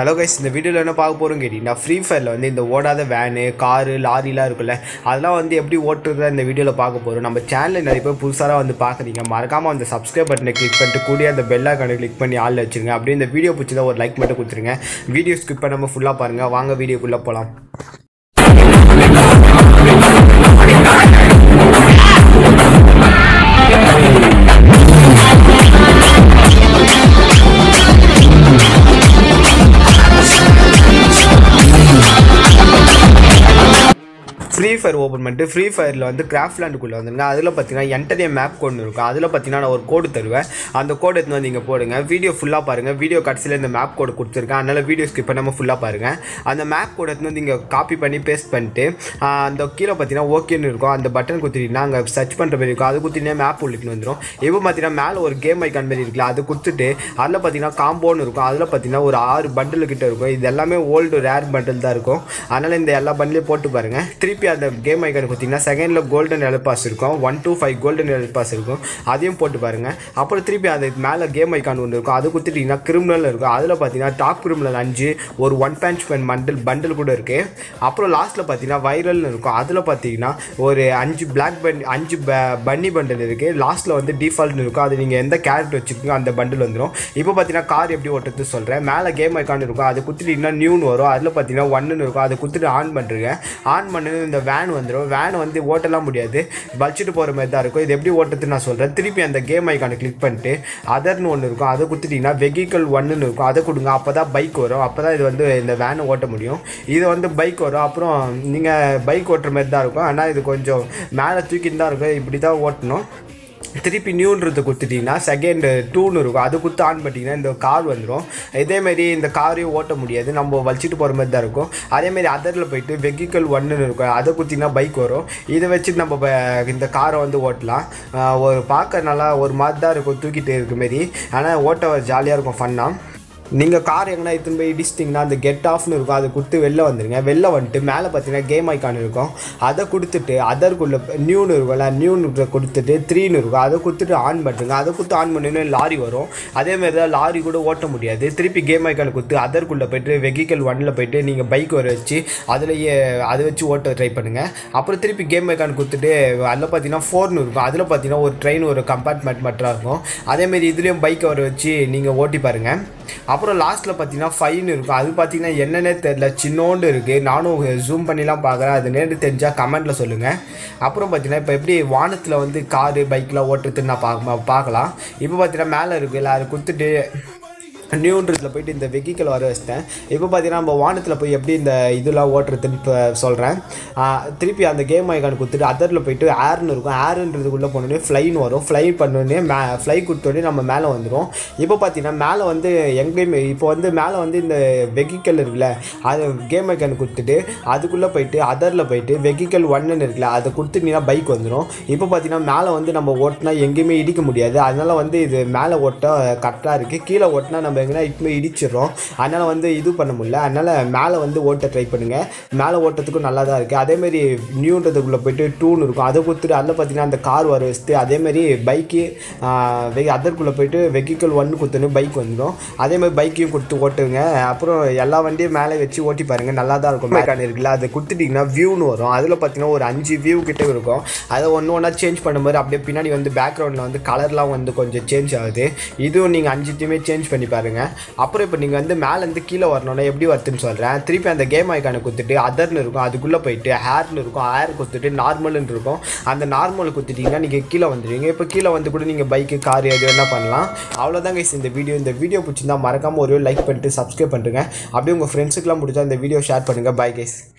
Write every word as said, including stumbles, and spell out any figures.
Hello guys, இந்த வீடியோல என்ன பார்க்க போறோம் கேட்டினா Freefireல வந்து இந்த ஓடாத வேன், கார், லாரிலாம் இருக்குல அதெல்லாம் வந்து எப்படி ஓட்டுறத இந்த வீடியோல பார்க்க போறோம். நம்ம சேனல்ல நிறைய பேர் புதுசாரா வந்து பார்க்கறீங்க. மறக்காம அந்த subscribe பட்டனை கிளிக் பண்ணிட்டு கூடிய அந்த பெல் ஐகானை கிளிக் பண்ணி ஆல்ல வச்சிருங்க. அப்படியே இந்த வீடியோ பிடிச்சதா ஒரு லைக் மட்டும் கொடுத்துருங்க. வீடியோ ஸ்கிப் பண்ணாம ஃபுல்லா பாருங்க. வாங்க வீடியோக்குள்ள போலாம். Freefire open பண்ணிட்டு Freefireல வந்து Craftland குள்ள வந்துங்க. அதுல பாத்தீங்கன்னா enter a map கோட் இருக்கும். அதுல பாத்தீங்கன்னா நான் ஒரு கோட் தருவேன். அந்த கோட் எடுத்து வந்து நீங்க போடுங்க. வீடியோ ஃபுல்லா பாருங்க. வீடியோ கடைசில இந்த மேப் கோட் கொடுத்திருக்கேன். அதனால வீடியோ ஸ்கிப் பண்ணாம ஃபுல்லா பாருங்க. அந்த மேப் கோட் எடுத்து வந்து நீங்க காப்பி பண்ணி பேஸ்ட் பண்ணிட்டு அந்த கீழ பாத்தீங்கன்னா ஓகேன்னு இருக்கும். அந்த பட்டன் குத்திட்டீங்கன்னா அங்க சர்ச் பண்ற மாதிரி இருக்கும். அது குத்தினா மேப் உள்ளுக்கு வந்துரும். இப்போ பாத்தீங்கன்னா மேல ஒரு கேம் ஐகான் மாதிரி இருக்குல அது குத்திட்டு அதுல பாத்தீங்கன்னா காம்போன்னு இருக்கும். அதுல பாத்தீங்கன்னா ஒரு ஆறு பண்டில் கிட்ட இருக்கும். இது எல்லாமே ஓல்ட் ரேர் பண்டில் தான் இருக்கும். அதனால இந்த எல்லா பண்டிலையும் போட்டு பாருங்க. திருப்பி அந்த கேம் ஐகான் குத்திங்கன்னா செகண்ட்ல கோல்டன் எல் பாஸ் இருக்கும். ஒன் டூ ஃபைவ் கோல்டன் எல் பாஸ் இருக்கும். அதையும் போட்டு பாருங்க. அப்புறம் திருப்பி அது மேல கேம் ஐகான் ஒன்று இருக்கும். அது குத்திட்டீங்கன்னா கிரிமினல் இருக்கும். அதுல பாத்தீங்கன்னா டாப் கிரிமினல் அஞ்சு ஒரு ஒன் பஞ்ச் பென் பண்டில் பண்டில் கூட இருக்கு. அப்புறம் லாஸ்ட்ல பாத்தீங்கன்னா வைரல்னு இருக்கும். அதுல பாத்தீங்கன்னா ஒரு அஞ்சு பிளாக் பன் அஞ்சு பன்னி பண்டில் இருக்கு. லாஸ்ட்ல வந்து டிஃபால்ட்னு இருக்கும். அது நீங்க எந்த கேரக்டர் வச்சுக்கோங்க அந்த பண்டில் வந்துடும். இப்போ பாத்தீங்கன்னா கார் எப்படி ஓட்டுறது சொல்றேன். மேல கேம் ஐகான் இருக்கும். அது குத்திட்டீங்கன்னா நியூன்னு வரும். அதுல பாத்தீங்கன்னா ஒன்னு இருக்கும். அதை குத்திட்டு ஆன் பண்றீங்க. ஆன் பண்ணது இந்த வேன் வந்துடும். வேன் வந்து ஓட்டலாம் முடியாது, வலிச்சிட்டு போகிற மாதிரி தான் இருக்கும். இது எப்படி ஓட்டுறதுன்னு நான் சொல்கிறேன். திருப்பி அந்த கேம் ஐக்கானை கிளிக் பண்ணிட்டு அதர்னு ஒன்று இருக்கும். அதை கொடுத்துட்டிங்கன்னா வெஹிக்கல் ஒன்றுன்னு இருக்கும். அதை கொடுங்க. அப்போ தான் பைக் வரும். அப்போ தான் இது வந்து இந்த வேனை ஓட்ட முடியும். இது வந்து பைக் வரும். அப்புறம் நீங்கள் பைக் ஓட்டுற மாதிரி தான் இருக்கும். ஆனால் இது கொஞ்சம் மேலே தூக்கிட்டு தான் இருக்கும். இப்படி தான் ஓட்டணும். திருப்பி நியூன்றது கொடுத்துட்டிங்கன்னா செகண்ட் டூன்னு இருக்கும். அது கொடுத்து ஆன் பண்ணிட்டீங்கன்னா இந்த கார் வந்துடும். இதேமாரி இந்த காரையும் ஓட்ட முடியாது, நம்ம வலிச்சிட்டு போகிற மாதிரி தான் இருக்கும். அதேமாரி அதரில் போயிட்டு வெஹிக்கல் ஒன்றுன்னு இருக்கும். அதை கொடுத்திங்கன்னா பைக் வரும். இதை வச்சுட்டு நம்ம இந்த காரை வந்து ஓட்டலாம். ஒரு பார்க்க நல்லா ஒரு மாதிரி தான் இருக்கும், தூக்கிட்டு இருக்க மாரி. ஆனால் ஓட்ட ஜாலியாக இருக்கும், ஃபன்னாக. நீங்கள் கார் எங்கன்னா எடுத்துன்னு போய் இடிச்சிட்டிங்கன்னா அந்த கெட் ஆஃப்னு இருக்கும். அதை கொடுத்து வெளில வந்துடுங்க. வெளில வந்துட்டு மேலே பார்த்தீங்கன்னா கேம் ஐக்கான் இருக்கும். அதை கொடுத்துட்டு அதற்குள்ளே நியூன்னு இருக்கும்ல நியூன்னு கொடுத்துட்டு த்ரீன்னு இருக்கும். அதை கொடுத்துட்டு ஆன் பண்ணுங்க. அதை கொடுத்து ஆன் பண்ணினா லாரி வரும். அதேமாரி தான் லாரி கூட ஓட்ட முடியாது. திருப்பி கேம் ஐக்கானை கொடுத்து அதற்குள்ளே போய்ட்டு வெஹிக்கல் ஒன்னில் போய்ட்டு நீங்கள் பைக் வர வச்சு அதுலேயே அதை வச்சு ஓட்ட ட்ரை பண்ணுங்கள். அப்புறம் திருப்பி கேம் ஐக்கான் கொடுத்துட்டு அதில் பார்த்தீங்கன்னா ஃபோர்னு இருக்கும். அதில் பார்த்தீங்கன்னா ஒரு ட்ரெயின் ஒரு கம்பார்ட்மெண்ட் மட்டும் இருக்கும். அதேமாரி இதுலேயும் பைக்கை வர வச்சு நீங்கள் ஓட்டி பாருங்கள். அப்புறம் லாஸ்ட்டில் பார்த்தீங்கன்னா ஃபைன் இருக்கும். அது பார்த்தீங்கன்னா என்னென்னே தெரில, சின்னோண்டு இருக்குது. நானும் ஜூம் பண்ணிலாம் பார்க்குறேன். அது நேர்ந்து தெரிஞ்சால் கமெண்ட்டில் சொல்லுங்கள். அப்புறம் பார்த்தீங்கன்னா இப்போ எப்படி வானத்தில் வந்து காரு பைக்கெலாம் ஓட்டுறதுன்னு நான் பார்க்க பார்க்கலாம். இப்போ பார்த்தீங்கன்னா மேலே இருக்குல்ல அதை கொடுத்துட்டு நியூன்றதில் போய்ட்டு இந்த வெஹிக்கல் வர வச்சிட்டேன். இப்போ பார்த்தீங்கன்னா நம்ம வானத்தில் போய் எப்படி இந்த இதெல்லாம் ஓட்டுறதுன்னு இப்போ சொல்கிறேன். திருப்பி அந்த கேம் ஐக்கான் கொடுத்துட்டு அதரில் போய்ட்டு ஏர்னு இருக்கும். ஏருன்றதுக்குள்ளே போனோடனே ஃப்ளைன்னு வரும். ஃப்ளை பண்ணோடனே மே ஃப்ளை கொடுத்தோடனே நம்ம மேலே வந்துடும். இப்போ பார்த்தீங்கன்னா மேலே வந்து எங்கேயுமே இப்போ வந்து மேலே வந்து இந்த வெஹிக்கல் இருக்குல்ல அது கேம் ஐக்கான் கொடுத்துட்டு அதுக்குள்ளே போய்ட்டு அதரில் போய்ட்டு வெஹிக்கல் ஒன்றுன்னு இருக்குல்ல அதை கொடுத்துட்டீங்கன்னா பைக் வந்துடும். இப்போ பார்த்தீங்கன்னா மேலே வந்து நம்ம ஓட்டினா எங்கேயுமே இடிக்க முடியாது. அதனால் வந்து இது மேலே ஓட்ட கரெக்டாக இருக்குது. கீழே ஓட்டினா நம்ம எங்கன்னா இப்போ இடிச்சிடறோம். அதனால் வந்து இது பண்ண முடியல. அதனால் மேலே வந்து ஓட்ட ட்ரை பண்ணுங்கள். மேலே ஓட்டத்துக்கும் நல்லா தான் இருக்குது. அதேமாரி நியூன்றதுக்குள்ளே போய்ட்டு டூன்னு இருக்கும். அதை கொடுத்துட்டு அதில் பார்த்தீங்கன்னா அந்த கார் வர வச்சுட்டு அதேமாரி பைக்கு அதற்குள்ளே போய்ட்டு வெஹிக்கல் ஒன்று கொடுத்துன்னு பைக் வந்துடும். அதேமாதிரி பைக்கையும் கொடுத்து ஓட்டுங்க. அப்புறம் எல்லா வண்டியும் மேலே வச்சு ஓட்டி பாருங்கள், நல்லா தான் இருக்கும். மேக்கான இருக்குல்ல அதை கொடுத்துட்டிங்கன்னா வியூன்னு வரும். அதில் பார்த்தீங்கன்னா ஒரு அஞ்சு வியூ கிட்டே இருக்கும். அதை ஒன்று ஒன்றா சேஞ்ச் பண்ணும்போது அப்படியே பின்னாடி வந்து பேக்ரவுண்டில் வந்து கலர்லாம் வந்து கொஞ்சம் சேஞ்ச் ஆகுது. இதுவும் நீங்கள் அஞ்சுத்தையுமே சேஞ்ச் பண்ணி பாருங்கள். அப்புறம் இப்போ நீங்கள் வந்து மேலேருந்து கீழே வரணும்னா எப்படி வருதுன்னு சொல்கிறேன். திருப்பி அந்த கேம் ஐக்கானை கொடுத்துட்டு அதர்னு இருக்கும். அதுக்குள்ளே போயிட்டு ஹேர்னு இருக்கும். ஹேர் கொடுத்துட்டு நார்மல்னு இருக்கும். அந்த நார்மல் கொடுத்துட்டிங்கன்னா நீங்கள் கீழே வந்துடுவீங்க. இப்போ கீழே வந்து கூட நீங்கள் பைக்கு கார் எது என்ன பண்ணலாம். அவ்வளோதான் கைஸ் இந்த வீடியோ. இந்த வீடியோ பிடிச்சிருந்தா மறக்காமல் ஒரு லைக் பண்ணிட்டு சப்ஸ்கிரைப் பண்ணுறேங்க. அப்படியே உங்கள் ஃப்ரெண்ட்ஸுக்கெலாம் பிடிச்சா இந்த வீடியோ ஷேர் பண்ணுங்கள். Bye guys.